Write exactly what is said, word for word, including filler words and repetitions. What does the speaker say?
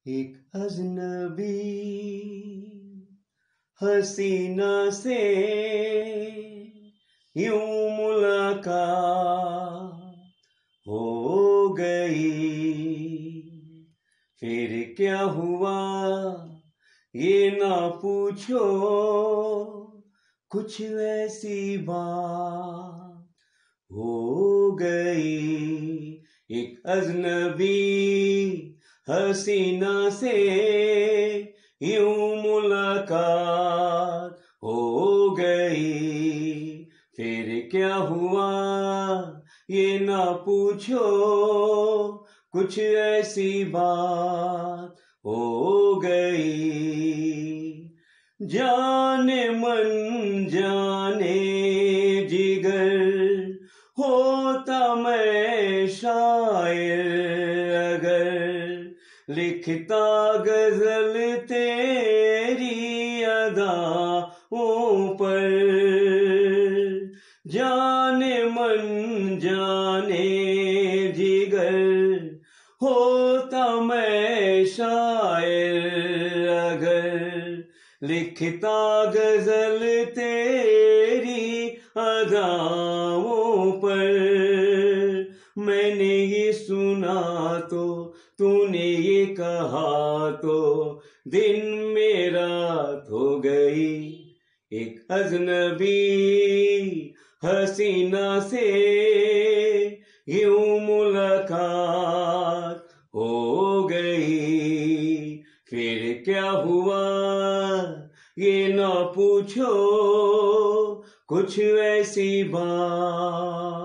एक अजनबी हसीना से यूं मुलाकात हो गई। फिर क्या हुआ ये ना पूछो, कुछ ऐसी बात हो गई। एक अजनबी हसीना से यूं मुलाकात हो गई। फिर क्या हुआ ये ना पूछो, कुछ ऐसी बात हो गई। जाने मन जाने जिगर होता मैं शायर अगर लिखता गजल तेरी अदाओं पर। जाने मन जाने जिगर होता मैं शायर अगर लिखता गजल तेरी अदाओं पर। मैंने ये सुना तो तूने ये कहा तो दिन में रात हो गई। एक अजनबी हसीना से यूं मुलाकात हो गई। फिर क्या हुआ ये ना पूछो, कुछ ऐसी बात